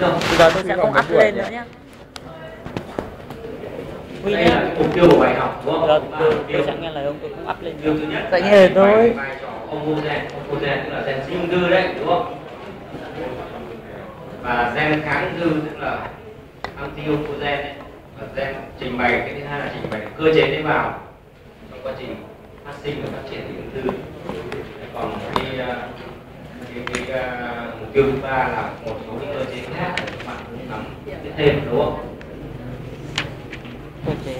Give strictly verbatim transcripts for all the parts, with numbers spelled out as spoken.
đâu. Bây giờ tôi sẽ không up lên nữa nhé. Đây là cái mục tiêu của bài học đúng không? Giờ tôi, tôi sẽ nghe lời ông, tôi không up lên. Điều thứ nhất Tại nghe lời tôi. vai trò oncogen, oncogen tức là gen sinh ung thư đấy, đúng không? Và gen kháng ung thư tức là anti-oncogen đấy. Và gen trình bày, cái thứ hai là trình bày cơ chế tế bào trong quá trình phát sinh và phát triển ung thư. Còn cái, cái, cái, cái mục tiêu thứ ba là một số cái cơ chế khác các bạn cũng nắm biết thêm, đúng không? Cơ chế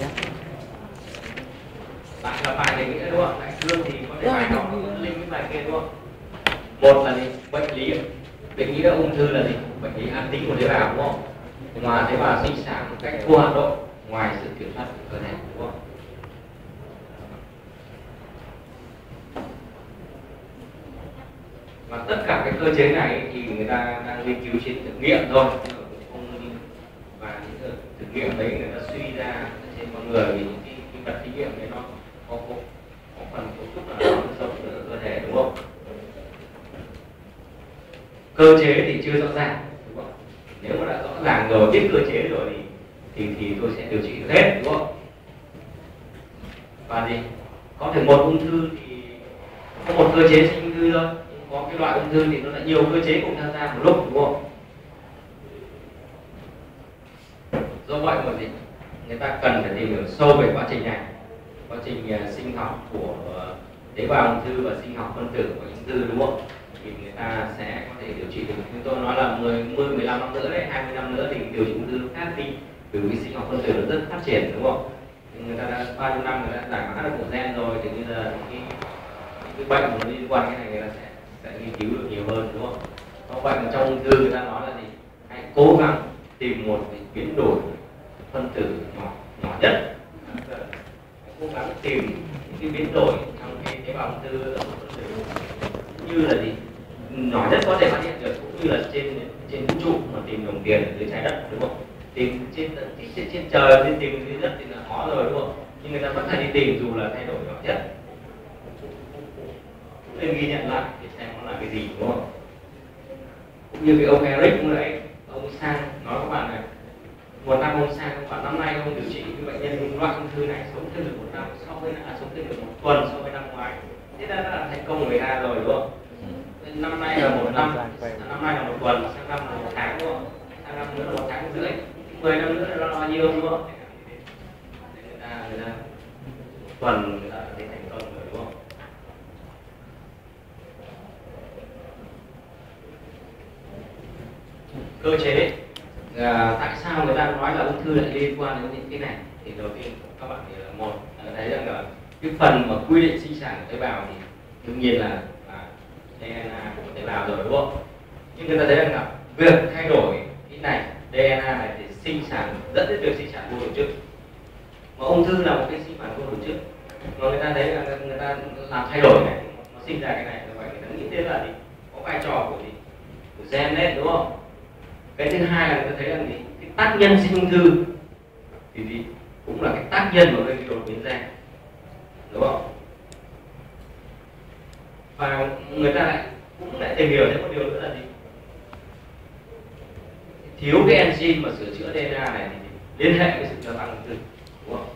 Lại là bài này nghĩa đúng không? Đại cương thì có thể bài học lên cái bài kia đúng không? Một là gì? Bệnh lý. Bệnh lý là ung thư là gì? Bệnh lý ác tính của tế bào đúng không? Mà tế bào sinh sản một cách vô hạn độ ngoài sự kiểm soát của cơ thể đúng không? Và tất cả cái cơ chế này thì người ta đang nghiên cứu trên thực nghiệm thôi. Và những thực nghiệm đấy người ta suy ra trên con người vì những cái, cái vật thí nghiệm đấy nó có, có, có phần cấu trúc là nó sống ở cơ thể đúng không? Cơ chế thì chưa rõ ràng đúng không? Nếu mà đã rõ ràng rồi, biết cơ chế rồi thì thì, thì tôi sẽ điều trị được hết đúng không? Và gì? Có thể một ung thư thì có một cơ chế sinh ung thư thôi. Có cái loại ung thư thì nó lại nhiều cơ chế cùng tham gia một lúc đúng không? Do vậy mà gì? Người ta cần phải tìm hiểu sâu về quá trình này, quá trình uh, sinh học của uh, tế bào ung thư và sinh học phân tử của ung thư đúng không? Thì người ta sẽ có thể điều trị được. Chúng tôi nói là mười, mười lăm năm nữa đấy, hai mươi năm nữa thì điều trị ung thư khác đi, bởi vì sinh học phân tử nó rất phát triển đúng không? Thì người ta đã bao nhiêu năm người ta giải mã được bộ gen rồi thì bây giờ cái, cái bệnh nó liên quan cái này người ta sẽ sẽ nghiên cứu được nhiều hơn đúng không? Do vậy mà trong ung thư người ta nói là gì? Hãy cố gắng tìm một cái biến đổi phân tử nhỏ nhỏ nhất, cố gắng tìm những cái biến đổi trong cái tế bào ung thư phân tử như là gì nhỏ nhất có thể phát hiện được, cũng như là trên trên vũ trụ mà tìm đồng tiền ở dưới trái đất đúng không? Tìm trên trên, trên trời, trên tìm dưới đất thì là khó rồi đúng không? Nhưng người ta vẫn phải đi tìm dù là thay đổi nhỏ nhất, nên ghi nhận lại để xem nó là cái gì đúng không? Cũng như cái ông Eric cũng vậy, ông Sang nói các bạn này, một năm ông Sang các bạn năm nay ông điều trị cái bệnh nhân loại ung thư này sống thêm được một năm so với à, sống thêm được một tuần so với năm ngoái, thế ra là thành công của người ta rồi đúng không? Năm nay là một năm, năm nay là một tuần, sang năm là một tháng đúng không? Sang năm nữa là một tháng rưỡi, mười năm nữa là bao nhiêu đúng không? Người ta người ta một tuần người ta thấy thành công rồi đúng không? Cơ chế à, tại sao người ta nói là ung thư lại liên quan đến những cái này? Thì đầu tiên các bạn thì là một thấy rằng là cái phần mà quy định sinh sản của tế bào thì đương nhiên là, là đê en a của tế bào rồi đúng không? Nhưng người ta thấy rằng là việc thay đổi cái này đê en a này thì sinh sản dẫn đến việc sinh sản vô tổ chức. Mà ung thư là một cái sinh sản vô tổ chức, mà người ta thấy là người ta làm thay đổi này nó sinh ra cái này, vậy người ta nghĩ thế là gì? Có vai trò của gì? Của gen đấy đúng không? Cái thứ hai là người ta thấy rằng gì? Cái tác nhân sinh ung thư thì gì? Cũng là cái tác nhân mà gây cái đột biến gen đúng không? Và người ta lại cũng lại tìm hiểu thêm một điều nữa là gì? Thiếu cái enzyme mà sửa chữa đê en a này thì liên hệ với sự gia tăng ung thư đúng không?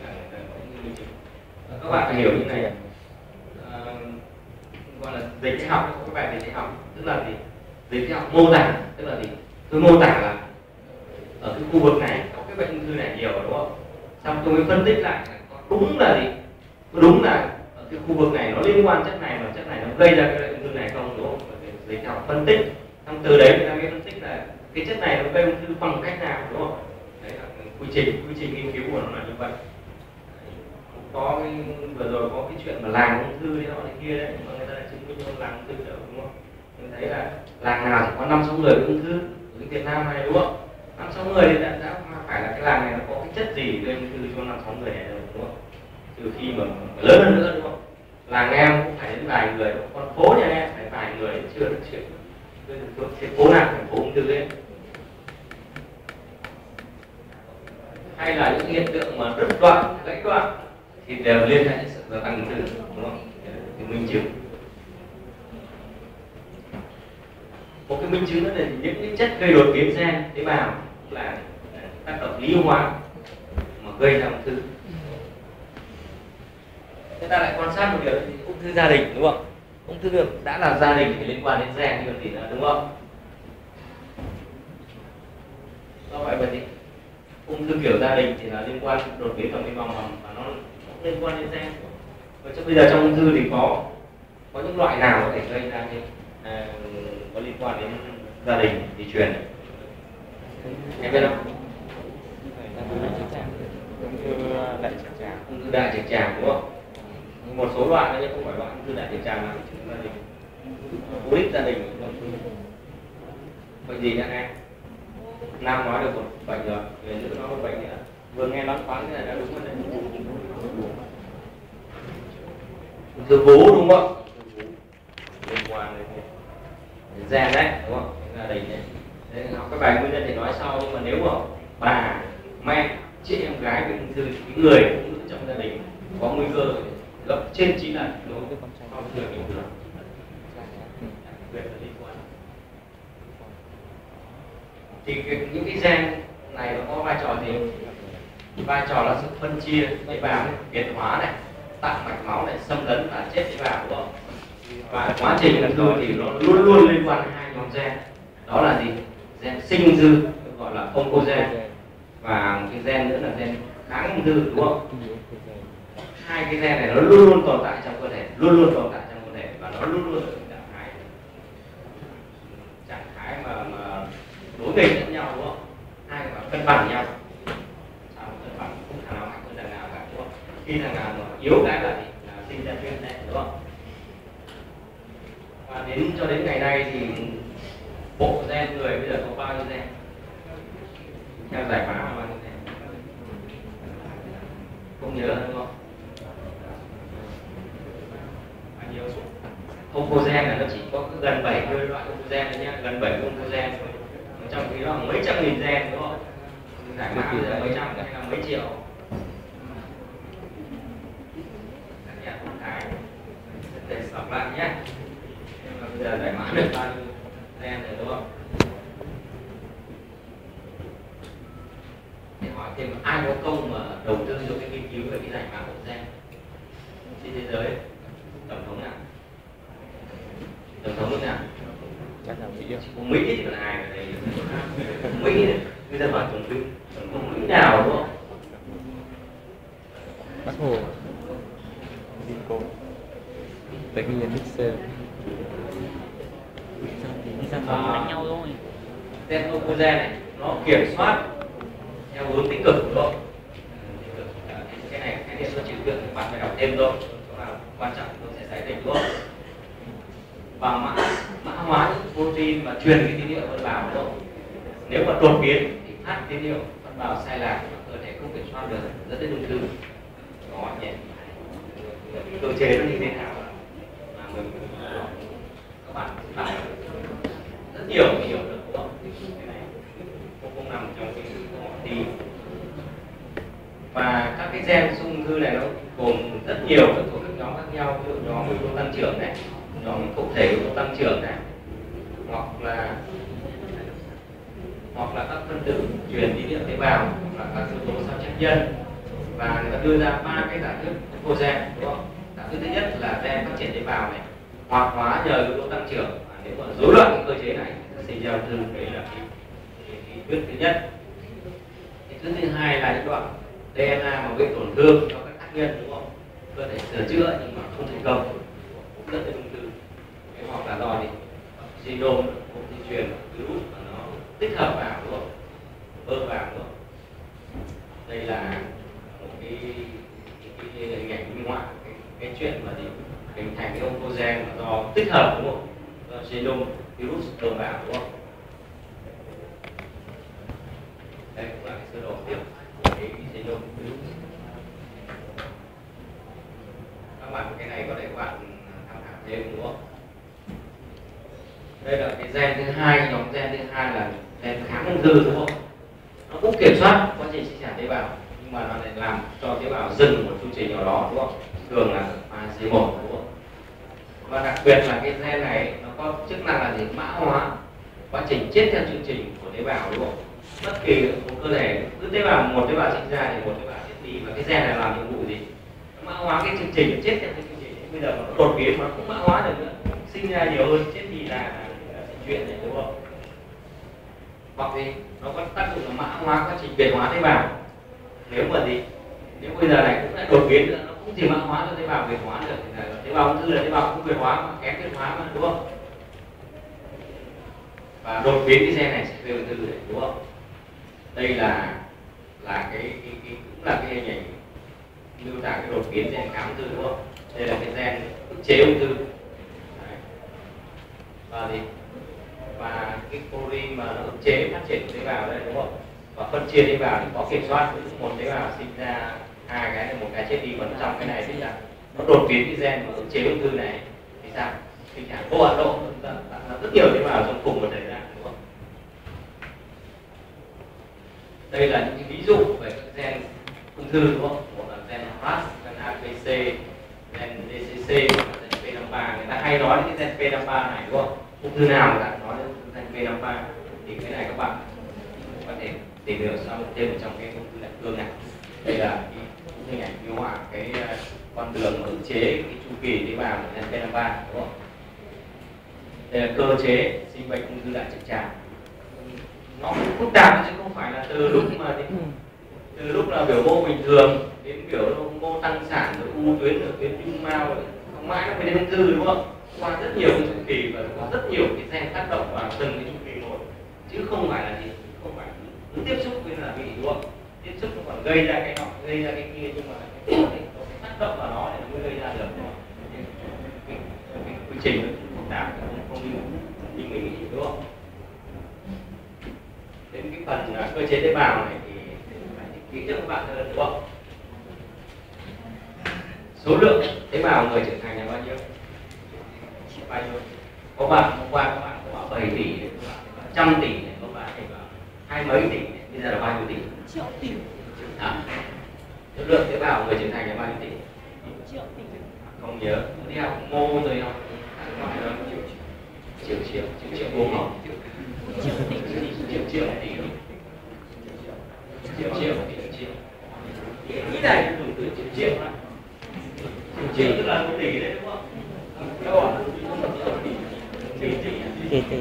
Các bạn phải hiểu như này, à, gọi là dịch tễ học, các bài dịch tễ học tức là gì? Dịch tễ học mô tả tức là gì? Tôi mô tả là ở cái khu vực này có cái bệnh ung thư này nhiều đúng không? Xong tôi mới phân tích lại có đúng là gì? Có đúng là ở cái khu vực này nó liên quan chất này và chất này nó gây ra cái bệnh ung thư này không đúng không? Dịch tễ học phân tích, xong từ đấy người ta mới phân tích là cái chất này nó gây ung thư bằng cách nào đúng không? Đấy là quy trình, quy trình nghiên cứu của nó là như vậy. Có cái, vừa rồi có cái chuyện mà làng ung thư đấy nọ này kia đấy, mà người ta đã chứng minh cho làng ung thư đâu đúng không? Mình thấy là làng nào chỉ có năm sáu người với ung thư ở Việt Nam này đúng không? Năm sáu người thì đã, đã phải là cái làng này nó có cái chất gì gây ung thư cho năm sáu người này đâu đúng không? Trừ khi mà lớn hơn nữa đúng không? Làng em cũng phải đến vài người, con phố nhà em phải vài người chưa được chuyện. Cái phố nào thành phố ung thư đấy. Hay là những hiện tượng mà đứt đoạn, gãy đoạn thì đều liên hệ đến sự gia tăng ung thư đúng không? Thì minh chứng. một cái minh chứng nữa là những cái chất gây đột biến gen tế bào là tác động lý hóa mà gây ra ung thư. Chúng ta lại quan sát một điều là ung thư gia đình, đúng không? Ung thư đã là gia đình thì liên quan đến gen thì còn gì nữa, đúng không? Do vậy mà gì? Ung thư kiểu gia đình thì là liên quan đột biến vào cái vòng mầm và nó, nó liên quan đến gen. Và cho bây giờ trong ung thư thì có có những loại nào có thể gây ra như à, có liên quan đến gia đình di truyền, em biết không? Ung thư đại trực tràng. Ung thư đại trực tràng, đúng không? Một số loại nữa nhưng không phải loại ung thư đại trực tràng là gia đình, polyp gia đình. Bệnh gì nha em? Nam nói được một bệnh rồi, người nữ nói một bệnh nữa. Vừa nghe loáng thoáng thế này đã đúng rồi đấy. Ung thư vú, đúng không? Liên quan đến gen đấy, đúng không? Gia đình đấy. Đấy, học các bài nguyên nhân thì nói sau, nhưng mà nếu mà bà, mẹ, chị em gái bị ung thư, cái người phụ nữ trong gia đình có nguy cơ gấp trên chín lần đối với con trai người bình thường. Thì cái, những cái gen này nó có vai trò gì? Vai trò là sự phân chia tế bào, biến hóa này, tạo mạch máu này, xâm lấn và chết tế bào, đúng không? Và quá trình ung thư thì nó luôn luôn liên quan đến hai nhóm gen. Đó là gì? Gen sinh dư gọi là oncogen, và một cái gen nữa là gen kháng ung thư, đúng không? Hai cái gen này nó luôn luôn tồn tại trong cơ thể, luôn luôn tồn tại trong cơ thể và nó luôn luôn ở trạng thái trạng thái mà, mà đối nghịch lẫn nhau, đúng không? Hai cái cân bằng nhau, sao cân bằng, không thằng nào mạnh hơn thằng nào cả, đúng không? Khi thằng nào mà yếu cái là gì? Là sinh ra chuyên này, đúng không? Và đến cho đến ngày nay thì bộ gen người bây giờ có bao nhiêu gen? Theo giải mã là bao nhiêu gen? Không nhớ, đúng không? Oncogen là nó chỉ có gần bảy mươi loại oncogen thôi nhé, gần bảy mươi oncogen, trong khi đó mấy trăm nghìn gen, đúng không? Giải mã bây giờ mấy trăm hay là mấy triệu. Các nhà thông thái để sọc lại nhé. Bây giờ giải mã được bao nhiêu gen rồi, đúng không? Để hỏi thêm ai có công mà đầu tư cho cái nghiên cứu về cái giải mã bộ gen trên thế giới? Tổng thống nào? Tổng thống nước nào? Chắc là Mỹ. Mỹ thì còn ai ở đây? Mỹ này, bây giờ hỏi tổng thống, tổng thống Mỹ nào, đúng không? Bác Hồ. Vinco. Tại vì Nixon. Đi ra phòng đánh nhau thôi. Gen oncogen này nó kiểm soát theo hướng tích cực, đúng không? Cái này cái này tôi chỉ việc bạn phải đọc thêm thôi, đó là quan trọng tôi sẽ giải thích, đúng không? Và mã mã hóa những protein và truyền cái tín hiệu phân bào, đúng không? Nếu mà đột biến thì phát tín hiệu phân bào sai lạc, cơ thể không kiểm soát được, dẫn đến ung thư. Đó nhỉ? Cơ chế nó như thế nào mà mình các bạn đọc rất nhiều mới hiểu được, đúng không? Cái này cũng không nằm trong cái câu hỏi thi. Và các cái gen ung thư này nó gồm rất nhiều các thuộc các nhóm khác nhau, ví dụ nhóm yếu tố tăng trưởng này, nhóm cụ thể yếu tố tăng trưởng này, hoặc là hoặc là các phân tử truyền tín hiệu tế bào, hoặc là các yếu tố sao chép nhân. Và người ta đưa ra ba cái giả thuyết oncogen, đúng không? Giả thuyết thứ nhất là gen phát triển tế bào này hoạt hóa nhờ yếu tố tăng trưởng, và nếu mà rối loạn cái cơ chế này sẽ sinh ra ung thư. Đấy là cái, cái, cái thuyết thứ nhất. Cái thuyết thứ hai là những đoạn đê en a mà gây tổn thương cho các tác nhân, đúng không? Cơ thể sửa chữa nhưng mà không thành công, cũng dẫn đến ung thư. Cái hoặc là do gì? Genome, không di truyền, virus mà nó tích hợp vào, đúng không? Bơm vào, đúng không? Đây là một cái cái, cái, cái hình ảnh minh họa cái, cái chuyện mà gì hình thành cái oncogen mà do tích hợp, đúng không? Do genome virus bơm vào, đúng không? Đây cũng là cái sơ đồ tiếp của cái genome virus. Các bạn cái này có thể các bạn tham khảo thêm, đúng không? Đây là cái gen thứ hai, nhóm gen thứ hai là gen kháng ung thư, đúng không? Nó cũng kiểm soát quá trình sinh sản tế bào, nhưng mà nó lại làm cho tế bào dừng một chu trình nào đó, đúng không? Thường là a xê một, đúng không? Và đặc biệt là cái gen này nó có chức năng là gì? Mã hóa quá trình chết theo chương trình của tế bào, đúng không? Bất kỳ một cơ thể cứ tế bào, một tế bào sinh ra thì một tế bào chết đi, và cái gen này làm nhiệm vụ gì? Nó mã hóa cái chương trình, chết theo cái chương trình. Bây giờ nó đột biến mà không mã hóa được nữa, sinh ra nhiều hơn, chết đi là, là, là chuyện này, đúng không? Hoặc thì nó có tác dụng là mã hóa quá trình biệt hóa tế bào. Nếu mà gì, nếu bây giờ này cũng đã đột biến nữa, nó cũng chỉ mã hóa cho tế bào biệt hóa được, thì là tế bào ung thư là tế bào không biệt hóa mà kém biệt hóa mà, đúng không? Và đột biến cái gen này sẽ gây ung thư đấy, đúng không? Đây là là cái, cái, cái cũng là cái hình ảnh miêu tả cái đột biến gen kháng ung thư, đúng không? Đây là cái gen ức chế ung thư. Đấy. Và gì? Và cái protein mà nó ức chế phát triển tế bào đây, đúng không? Và phân chia tế bào thì có kiểm soát, một tế bào sinh ra hai cái, một cái chết đi, còn trong cái này thì là nó đột biến cái gen mà ức chế ung thư này thì sao? Tình trạng vô hạn độ, rất nhiều tế bào trong cùng một thời gian, đúng không? Đây là những cái ví dụ về các gen ung thư, đúng không? Một là gen rát, gen a pê xê, gen đê xê xê, hoặc là gen pê năm mươi ba. Người ta hay nói đến cái gen pê năm mươi ba này, đúng không? Ung thư nào người ta nói đến gen pê năm mươi ba thì cái này các bạn có thể tìm hiểu thêm trong cái ung thư đại cương này. Đây là cái hình ảnh miêu họa cái con đường mà ức chế cái chu kỳ tế bào của gen pê năm mươi ba, đúng không? Đây là cơ chế sinh bệnh ung thư đại trực tràng. Nó cũng phức tạp chứ không phải là từ lúc mà từ lúc là biểu mô bình thường đến biểu mô tăng sản rồi u tuyến rồi tuyến trung mao rồi không mãi nó mới đến ung thư, đúng không? Qua rất nhiều chu kỳ và có rất nhiều cái gen tác động vào từng cái chu kỳ một, chứ không phải là gì, không phải cứ tiếp xúc với là bị, đúng không? Tiếp xúc nó còn gây ra cái nọ, gây ra cái kia, nhưng mà cái tác động vào nó thì nó mới gây ra được, đúng không? Cái, cái, cái quy trình nó phức tạp, không như mình nghĩ, đúng không? Đến cái phần uh, cơ chế tế bào này thì phải kỹ cho các bạn hơn, đúng không? Số lượng tế bào người trưởng thành là bao nhiêu? Bao nhiêu? Có bạn hôm qua các bạn có bảo bảy tỷ, trăm tỷ, có bạn thì bảo hai mấy tỷ, bây giờ là bao nhiêu tỷ? Triệu tỷ. À, số lượng tế bào người trưởng thành là bao nhiêu tỷ? Triệu tỷ. Không nhớ, đi học mô rồi không? Gọi là triệu triệu triệu triệu triệu bốn không? Triệu tỷ, triệu triệu tỷ, triệu triệu tỷ, triệu. Ý này dùng từ triệu triệu đó. Triệu tức là một tỷ đấy, đúng không? Đâu ạ? Tỷ tỷ. Tỷ tỷ.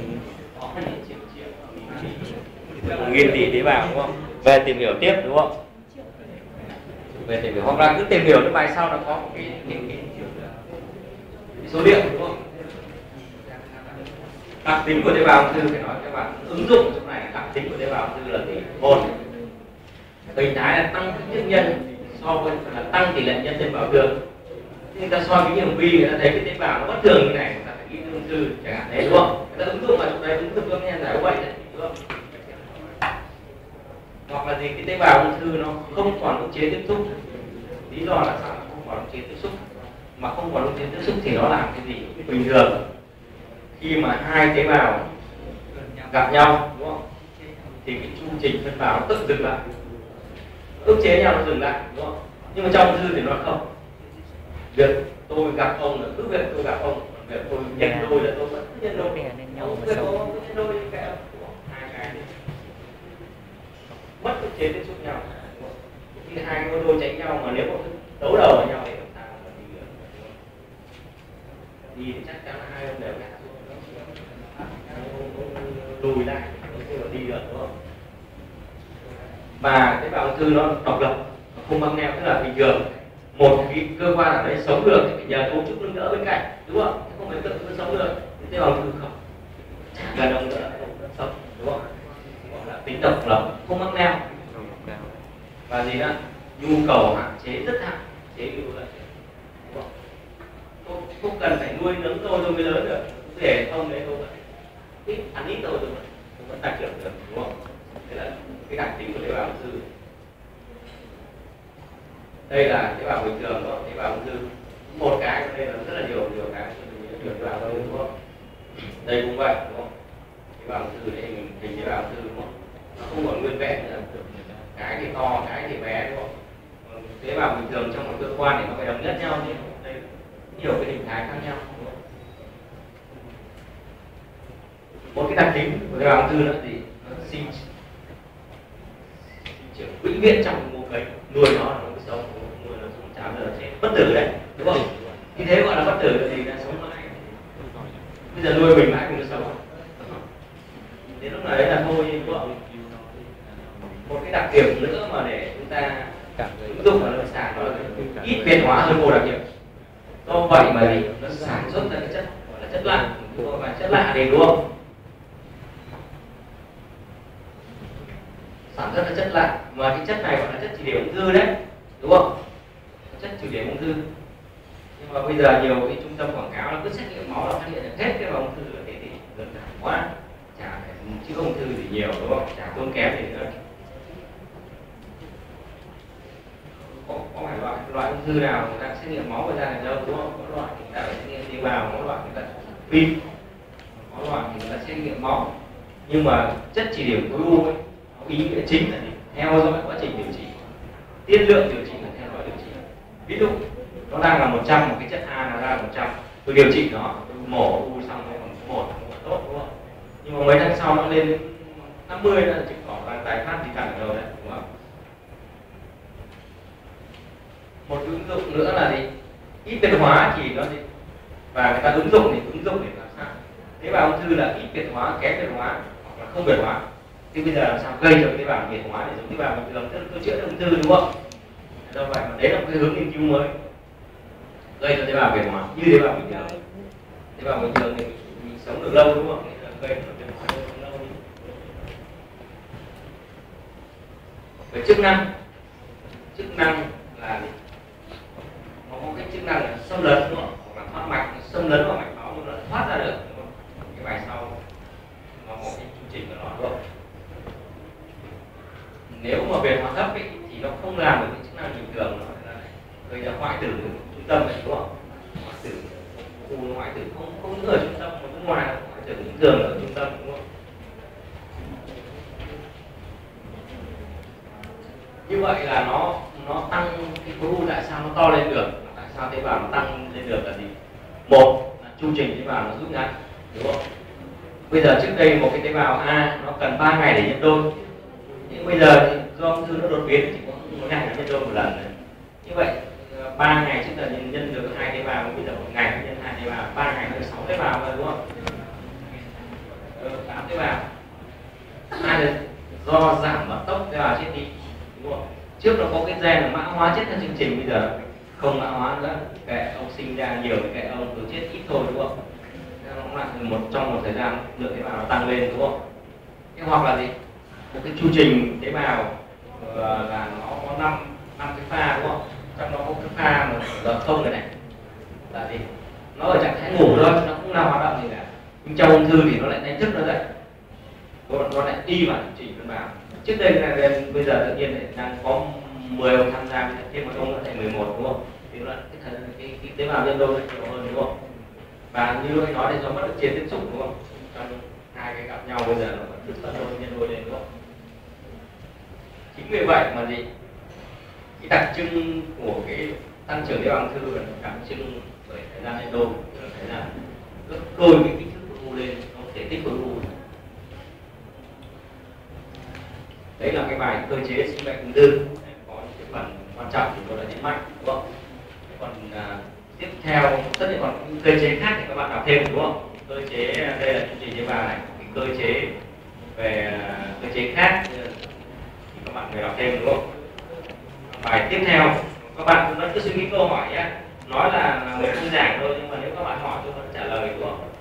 Một nghìn tỷ tế bào, đúng không? Về tìm hiểu tiếp, đúng không? Về tìm hiểu, hoặc là cứ tìm hiểu cái bài sau nó có một cái, cái, cái, cái số liệu, đúng không? Đặc tính của tế bào ung thư phải nói các bạn ứng dụng chỗ này. Đặc tính của tế bào ung thư là gì? Một, hình thái là tăng kích thước nhân so với là tăng tỷ lệ nhân trên bào thường. Nhưng ta so với những vi người ta thấy cái tế bào nó bất thường như này, người ta phải nghĩ ung thư chẳng hạn đấy, đúng không? Người ta ứng dụng vào chỗ đấy, ứng dụng cho nhân giải bệnh đấy, đúng không? Hoặc là gì, cái tế bào ung thư nó không còn ức chế tiếp xúc. Lý do là sao nó không còn ức chế tiếp xúc? Mà không còn ức chế tiếp xúc thì nó làm cái gì? Bình thường khi mà hai tế bào gặp nhau, đúng không? Thì cái chu trình phân bào nó tự dừng lại, ức chế nhau nó dừng lại, đúng không? Nhưng mà trong ung thư thì nó không. Việc tôi gặp ông là cứ việc tôi gặp ông, việc tôi nhận đôi là tôi vẫn nhận đôi, việc tôi nhận đôi những cái hai cái mất ức chế tiếp xúc nhau. Khi hai cái đôi tránh nhau mà nếu mà đấu đầu với nhau thì làm sao mà đi được? Đi thì chắc chắn là hai ông đều ngã lùi lại không có đi được, đúng không? Và tế bào ung thư nó độc lập, không băng neo, tức là bình thường một cái cơ quan ở đây sống được thì phải nhờ cấu trúc nâng đỡ bên cạnh, đúng không? Không phải tự nó sống được. Tế bào ung thư không, chẳng cần ông nữa không sống, đúng không? Gọi là tính độc lập, không băng neo. Và gì nữa? Nhu cầu hạn chế, rất hạn chế, ví dụ là không, không cần phải nuôi nấng tôi tôi mới lớn được, để không đấy tôi vẫn ít ăn ít thôi, tôi vẫn tăng trưởng được, đúng không? Thế là cái đặc tính của tế bào ung thư. Đây là tế bào bình thường, đó, tế bào ung thư một cái, đây là rất là nhiều nhiều cái nhiều tế bào ung thư, đúng không? Đây cũng vậy, đúng không? Tế bào ung thư đây hình hình tế bào ung thư, đúng không? Nó không còn nguyên vẹn nữa, cái thì to, cái thì bé, đúng không? Tế bào bình thường trong một cơ quan thì nó phải đồng nhất nhau chứ, đây nhiều cái hình thái khác nhau, đúng không? một cái đặc tính của tế bào ung thư nữa thì nó sinh trưởng vĩnh viễn trong cái mô cấy, nuôi nó là nó cứ sống, nuôi nó không chả bao giờ chết, bất tử đấy, đúng không? Như thế gọi là bất tử thì là sống mãi. Bây giờ nuôi mình mãi mình nó sống. Đến lúc này đấy là thôi, đúng không? Một cái đặc điểm nữa mà để chúng ta ứng dụng vào lâm sàng đó là ít biến hóa hơn mô đặc điểm. Do vậy mà gì nó sản xuất ra cái chất gọi là chất lạ, và chất lạ thì đúng không? Sản xuất ra chất lạ, mà cái chất này gọi là chất chỉ điểm ung thư đấy, đúng không? Chất chỉ điểm ung thư. Nhưng mà bây giờ nhiều cái trung tâm quảng cáo nó cứ xét nghiệm máu là phát hiện được hết cái ung thư ở thế thì đơn giản quá, chả phải chữa ung thư gì nhiều, đúng không? Chả tốn kém gì nữa. Có, có phải loại loại ung thư nào người ta xét nghiệm máu người ta là đâu, đúng không? Có loại người ta phải xét nghiệm tế bào, có loại người ta pin, có loại thì người ta xét nghiệm máu. Nhưng mà chất chỉ điểm khối u ấy, ý nghĩa chính là theo dõi quá trình điều trị, tiên lượng điều trị là theo dõi điều trị. Ví dụ nó đang là một trăm, một cái chất A nó ra một trăm, tôi điều trị nó, tôi mổ u xong nó còn một tốt, đúng không? Nhưng mà mấy tháng sau nó lên năm mươi là chứng tỏ là tái phát thì cả ở đâu đấy, đúng không? Một ứng dụng nữa là gì? Ít biến hóa thì nó gì? Và người ta ứng dụng thì ứng dụng để làm sao? Tế bào ung thư là ít biến hóa, kém biến hóa hoặc là không biến hóa. Thì bây giờ làm sao gây cho tế bào biến hóa để giống tế bào bình thường, tức là tôi chữa ung thư, đúng không? Do vậy mà đấy là một cái hướng nghiên cứu mới, gây cho tế bào biến hóa như tế bào bình thường. Tế bào bình thường thì mình, mình sống được lâu, đúng không? Gây cho biến hóa lâu lâu. Về chức năng, chức năng là gì? Nó có cái chức năng là xâm lấn, đúng không? Hoặc là thoát mạch, xâm lấn vào mạch máu nhưng nó thoát ra được, đúng không? Cái bài sau nó có cái chu trình của nó, đúng không? Nếu mà về hóa thấp ấy, thì nó không làm được cái chức năng bình thường, nó là gây ra hoại tử trung tâm này, đúng không? Hoại tử, u hoại tử không không những ở trung tâm mà cũng ngoài, hoại tử bình thường ở trung tâm, đúng không? Như vậy là nó nó tăng cái khối u, tại sao nó to lên được? Tại sao tế bào nó tăng lên được là gì? Một là chu trình tế bào nó rút ngắn, đúng không? Bây giờ trước đây một cái tế bào A nó cần ba ngày để nhân đôi, nhưng bây giờ thì do ung thư nó đột biến chỉ có một ngày nhân đôi một lần này. Như vậy ba ngày trước là nhân, nhân được hai tế bào, bây giờ một ngày nhân hai tế bào, ba ngày được sáu tế bào rồi, đúng không? tám tế bào. Hai là do giảm vận tốc tế bào chết đi, đúng không? Trước nó có cái gen là mã hóa chết theo chương trình, bây giờ không mã hóa nữa, kệ ông sinh ra nhiều thì kệ ông, cứ chết ít thôi, đúng không? Nó cũng là một trong một thời gian lượng tế bào nó tăng lên, đúng không? Thế hoặc là gì? Một cái chu trình tế bào uh, là nó có năm năm cái pha, đúng không? Trong đó có cái pha mà giờ không này này là gì? Nó ở trạng thái ngủ thôi, nó không làm hoạt động gì cả. Nhưng trong ung thư thì nó lại đánh thức nó dậy, nó, nó lại đi vào chu trình cân bằng. Trước đây là bây giờ tự nhiên lại đang có mười ông tham gia, thêm một ông nữa thành mười một, đúng không? Thì nó cái, cái, cái tế bào nhân đôi lại nhiều hơn, đúng không? Và như lúc anh nói thì do mất được trên tiếp xúc, đúng không? Trong hai cái gặp nhau bây giờ nó vẫn đứt tận đôi nhân đôi lên, đúng không? Chính vì vậy mà gì? Cái đặc trưng của cái tăng trưởng tế bào ung thư là đặc trưng bởi thời gian nhân đôi, thời gian gấp đôi cái kích thước của u lên, nó thể tích của u. Đấy là cái bài cơ chế sinh mệnh ung thư, có những cái phần quan trọng thì tôi đã nhấn mạnh, đúng không? Còn à, tiếp theo tất nhiên còn những cơ chế khác thì các bạn đọc thêm, đúng không? Cơ chế đây là chương trình tế bào này, cái cơ chế về cơ chế khác thì các bạn phải đọc thêm, đúng không? Bài tiếp theo các bạn vẫn cứ suy nghĩ câu hỏi nhé, nói là, là người thư giảng thôi, nhưng mà nếu các bạn hỏi tôi vẫn trả lời, đúng không?